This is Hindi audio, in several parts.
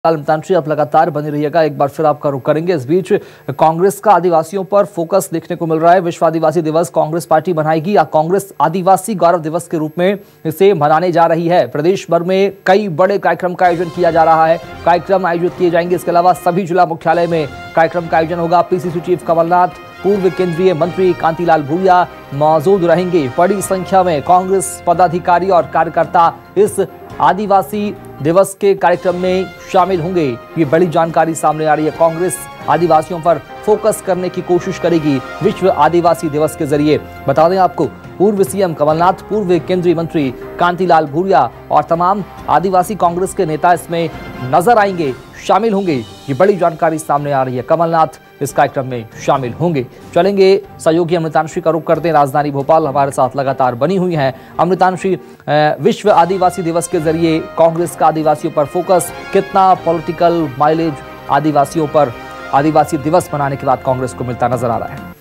मितांशी, आप लगातार बनी रहिएगा, एक बार फिर आपका रुख करेंगे। इस बीच कांग्रेस का आदिवासियों पर फोकस देखने को मिल रहा है। विश्व आदिवासी दिवस कांग्रेस पार्टी मनाएगी या कांग्रेस आदिवासी गौरव दिवस के रूप में इसे मनाने जा रही है। प्रदेश भर में कई बड़े कार्यक्रम का आयोजन किया जा रहा है, कार्यक्रम आयोजित किए जाएंगे। इसके अलावा सभी जिला मुख्यालय में कार्यक्रम का आयोजन होगा। पीसीसी चीफ कमलनाथ, पूर्व केंद्रीय मंत्री कांतिलाल भूरिया मौजूद रहेंगे। बड़ी संख्या में कांग्रेस पदाधिकारी और कार्यकर्ता इस आदिवासी दिवस के कार्यक्रम में शामिल होंगे। ये बड़ी जानकारी सामने आ रही है। कांग्रेस आदिवासियों पर फोकस करने की कोशिश करेगी विश्व आदिवासी दिवस के जरिए। बता दें आपको, पूर्व सीएम कमलनाथ, पूर्व केंद्रीय मंत्री कांतिलाल भूरिया और तमाम आदिवासी कांग्रेस के नेता इसमें नजर आएंगे, शामिल होंगे। ये बड़ी जानकारी सामने आ रही है। कमलनाथ इस कार्यक्रम में शामिल होंगे। चलेंगे सहयोगी अमृतांशी का रुख करते हैं। राजधानी भोपाल हमारे साथ लगातार बनी हुई है। अमृतांशी, विश्व आदिवासी दिवस के जरिए कांग्रेस का आदिवासियों पर फोकस, कितना पॉलिटिकल माइलेज आदिवासियों पर आदिवासी दिवस मनाने के बाद कांग्रेस को मिलता नजर आ रहा है?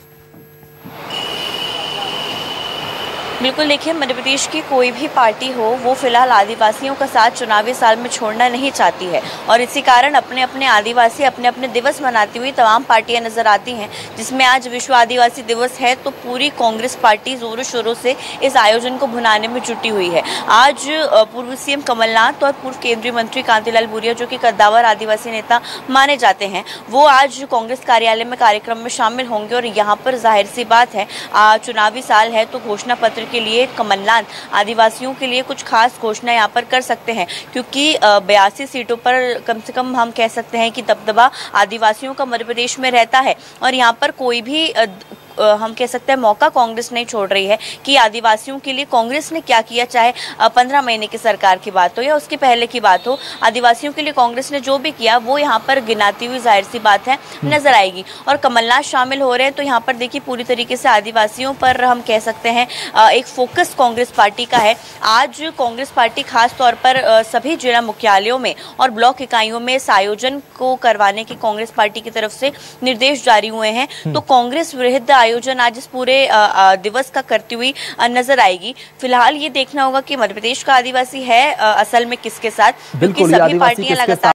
बिल्कुल, देखिए, मध्य प्रदेश की कोई भी पार्टी हो वो फिलहाल आदिवासियों का साथ चुनावी साल में छोड़ना नहीं चाहती है और इसी कारण अपने अपने आदिवासी अपने अपने दिवस मनाती हुई तमाम पार्टियां नजर आती हैं। जिसमें आज विश्व आदिवासी दिवस है तो पूरी कांग्रेस पार्टी जोरों शोरों से इस आयोजन को भुनाने में जुटी हुई है। आज पूर्व सीएम कमलनाथ और पूर्व केंद्रीय मंत्री कांतिलाल भूरिया, जो कि कद्दावर आदिवासी नेता माने जाते हैं, वो आज कांग्रेस कार्यालय में कार्यक्रम में शामिल होंगे और यहाँ पर जाहिर सी बात है, चुनावी साल है तो घोषणा पत्र के लिए कमलनाथ आदिवासियों के लिए कुछ खास घोषणा यहाँ पर कर सकते हैं, क्योंकि 82 सीटों पर कम से कम हम कह सकते हैं कि दबदबा आदिवासियों का मध्य प्रदेश में रहता है और यहाँ पर कोई भी हम कह सकते हैं मौका कांग्रेस नहीं छोड़ रही है कि आदिवासियों के लिए कांग्रेस ने क्या किया, चाहे 15 महीने की सरकार की बात हो या उसके पहले की बात हो। आदिवासियों के लिए कांग्रेस ने जो भी किया वो यहाँ पर गिनाती हुई जाहिर सी बात है नजर आएगी। और कमलनाथ शामिल हो रहे हैं तो यहाँ पर देखिए पूरी तरीके से आदिवासियों पर हम कह सकते हैं एक फोकस कांग्रेस पार्टी का है। आज कांग्रेस पार्टी खास तौर पर सभी जिला मुख्यालयों में और ब्लॉक इकाइयों में इस आयोजन को करवाने की कांग्रेस पार्टी की तरफ से निर्देश जारी हुए हैं। तो कांग्रेस विरुद्ध आयोजन आज इस पूरे दिवस का करती हुई नजर आएगी। फिलहाल ये देखना होगा कि मध्य प्रदेश का आदिवासी है असल में किसके साथ, क्योंकि सभी पार्टियां लगातार